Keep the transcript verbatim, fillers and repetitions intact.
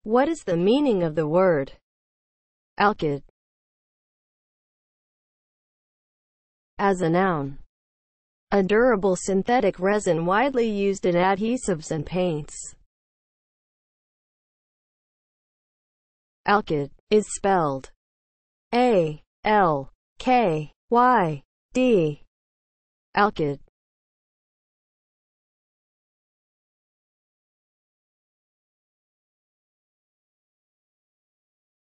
What is the meaning of the word ALKYD as a noun? A durable synthetic resin widely used in adhesives and paints. ALKYD is spelled A L K Y D. ALKYD